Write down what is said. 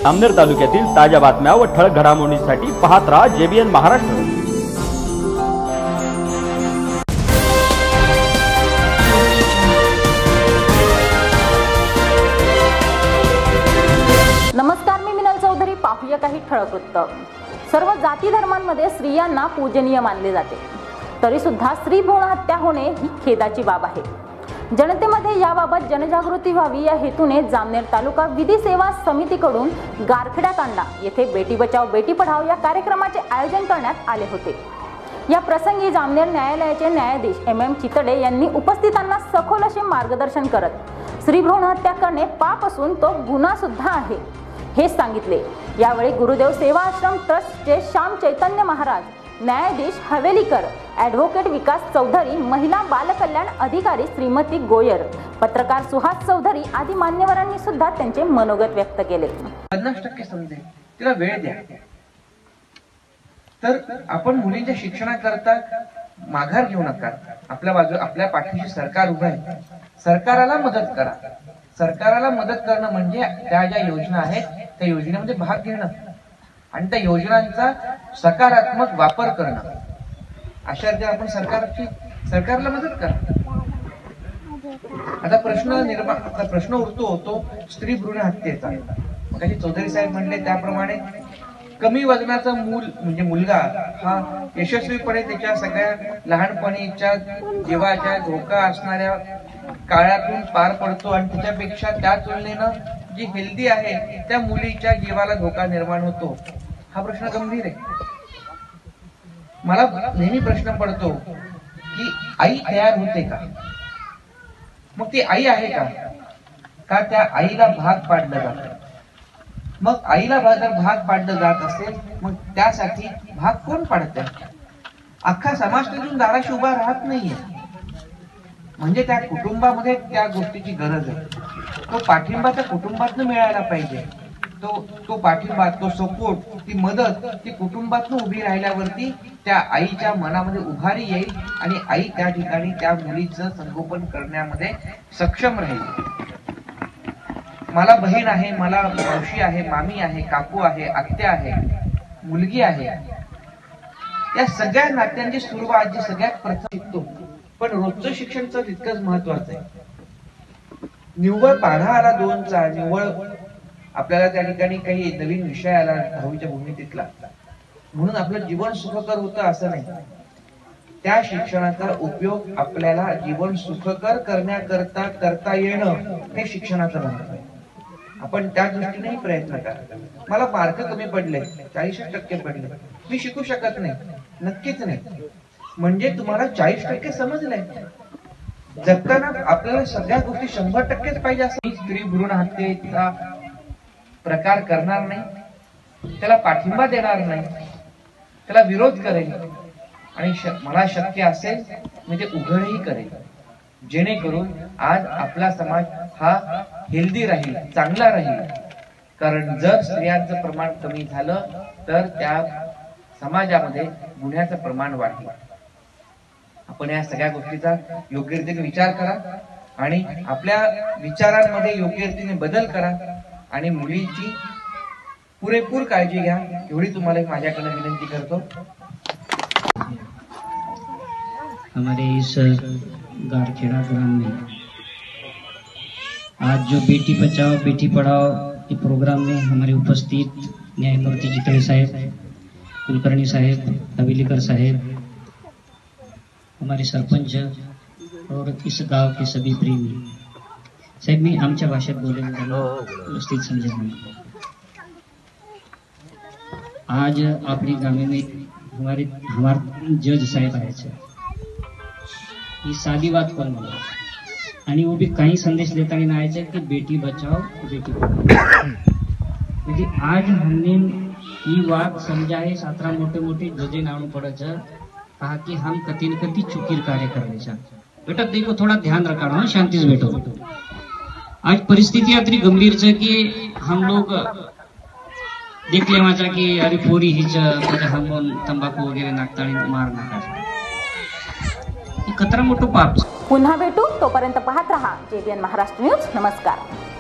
जामनेर तालुक्यातील ताज्या बातम्या व ठळक घडामोडींसाठी पाहत रहा JBN महाराष्ट्र। नमस्कार, मी मिनल चौधरी। पाहूया काही ठळक वृत्त। सर्व जाती धर्मांमध्ये स्त्रियांना पूजनीय मानले जाते, तरी सुद्धा स्त्री भ्रूण हत्या होणे ही खेदाची बाब आहे। जनतेमध्ये याबाबत जनजागृती व्हावी या हेतूने जामनेर तालुका विधी सेवा समितीकडून गारखेडा तांडा येथे बेटी बचाओ बेटी पढाओ या कार्यक्रमाचे आयोजन करण्यात आले होते। या प्रसंगी जामनेर न्यायालयाचे न्यायाधीश MM चितडे यांनी उपस्थितांना सखोल असे मार्गदर्शन करत स्त्री भ्रूण हत्या करणे पाप असून तो गुन्हा सुद्धा आहे हे सांगितले। यावेळी गुरुदेव सेवा आश्रम ट्रस्टचे श्याम चैतन्य महाराज, न्यायाधीश हवेलीकर, ॲडव्होकेट विकास चौधरी, महिला बाल कल्याण अधिकारी श्रीमती गोयर, पत्रकार सुहास चौधरी आदी मान्यवरांनी सुद्धा त्यांचे मनोगत व्यक्त केले। 50% समजेल, तिला वेळ द्या। तर आपण मुलींच्या शिक्षणाकरता माघार घेऊ नका। आपल्या पाठीशी सरकार उभं आहे, सरकाराला मदत करा। सरकाराला मदत करणं म्हणजे त्या ज्या योजना आहेत त्या योजनेमध्ये भाग घेणं आणि त्या योजनांचा सकारात्मक वापर करणं। अशा रीतीने आपण सरकारला मदत करा। आता प्रश्न उरतो तो स्त्री भ्रूण हत्येचा। मग चौधरी साहेब म्हणले त्याप्रमाणे कमी वजनाचा म्हणजे मुलगा हा यशस्वीपणे त्याच्या सगळ्या लहानपणीच्या जीवाच्या धोका असणाऱ्या काळातून पार पडतो आणि त्याच्यापेक्षा त्या तुलनेनं जी हेल्दी आहे त्या मुलीच्या जीवाला धोका निर्माण होतो। हा प्रश्न गंभीर आहे। मला नेहमी प्रश्न पडतो की आई तयार होते का? मग ती आई आहे का त्या आईला भाग पाडलं जातं? मग आईला जर भाग पाडलं जात असेल मग त्यासाठी भाग कोण पाडतंय? अख्खा समाज त्यातून दाराशी उभा राहत नाहीये। म्हणजे त्या कुटुंबामध्ये त्या गोष्टीची गरज आहे। तो पाठिंबा त्या कुटुंबातून मिळायला पाहिजे। तो पाठिंबा, तो सपोर्ट, ती मदत ती कुटुंबातून उभी राहिल्यावरती त्या आईच्या मनामध्ये उभारी येईल आणि आई त्या ठिकाणी त्या मुलीचं संगोपन करण्यामध्ये सक्षम राहील। मला बहीण आहे, मला मावशी आहे, मामी आहे, काकू आहे, आत्या आहे, मुलगी आहे, या सगळ्या नात्यांची सुरुवात जी सगळ्यात प्रथम शिकतो, पण रोजचं शिक्षण तर तितकंच महत्वाचं आहे। निव्वळ पाढा आला 2चा, निव्वळ आपल्याला त्या ठिकाणी काही नवीन विषय आला 10वीच्या भूमितीतला म्हणून आपलं जीवन सुखकर होतं असं नाही। त्या शिक्षणाचा उपयोग आपल्याला जीवन सुखकर करण्याकरता करता येणं हे शिक्षणाचं महत्व आहे। आपण त्या दृष्टीने प्रयत्न करा। मला मार्क कमी पडले, 40% पडले, मी शिकू शकत नाही, नक्कीच नाही। म्हणजे तुम्हाला 40% समजलंय। जगताना आपल्याला सगळ्या गोष्टी 100%च पाहिजे असं स्त्री भ्रूण हत्येचा प्रकार करणार नाही, त्याला पाठिंबा देणार नाही, त्याला विरोध करेल आणि मला शक्य असेल म्हणजे उघडही करेल, जेणेकरून आज आपला समाज हा हेल्दी राहील, चांगला राहील। कारण जर स्त्रियांचं प्रमाण कमी झालं तर त्या समाजामध्ये गुन्ह्याचं प्रमाण वाढेल। आपण या सगळ्या गोष्टीचा योग्य रीतीने विचार करा आणि आपल्या विचारांमध्ये योग्य रीतीने बदल करा आणि मुलींची पुरेपूर काळजी घ्या, एवढी तुम्हाला माझ्याकडे विनंती करतो। हमारे इस गारखेड़ा ग्राम में आज जो बेटी बचाओ बेटी पढ़ाओ के प्रोग्राम में हमारे उपस्थित न्यायमूर्ति चितड़े साहेब, कुलकर्णी साहेब, हवेलीकर साहेब, हमारे सरपंच और इस गांव के सभी प्रेमी साहेब, मी आमच्या भाषेत बोलेन, व्यवस्थित समजेल नहीं। आज अपनी गाँव में हमारे जज साहेब आए थे। ये सादी बात कौन बोला आणि वो भी काही संदेश देता नहीं आए कि बेटी बचाओ बेटी पढ़ाओ। म्हणजे आज हमने ये बात समझा है, 17 मोटे जजे नाणू पड़े कहा कि हम कति न कति चुकीर कार्य कर रहे। बेटा देखो, थोड़ा ध्यान रखना, शांति से बैठो। आज परिस्थिति इतनी गंभीर है कि हम लोग देख लेवाचा की अरे पोरी हिच हम तंबाखू वगैरे नाकता आणि मार नका, कचरा मोठं पाप। पुन्हा भेटू, तोपर्यंत पाहत रहा JBN महाराष्ट्र न्यूज। नमस्कार।